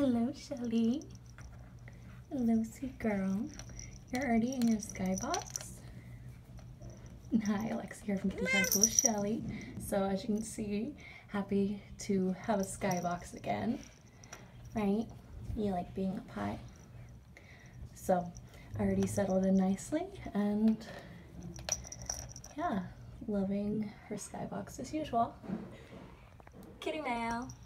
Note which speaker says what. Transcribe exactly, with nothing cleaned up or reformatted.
Speaker 1: Hello, Shelley. Hello, sweet girl. You're already in your skybox? Hi, Alexa here from Kitty Time with Shelley. So as you can see, happy to have a skybox again, right? You like being up high. So I already settled in nicely and yeah, loving her skybox as usual. Kitty mail.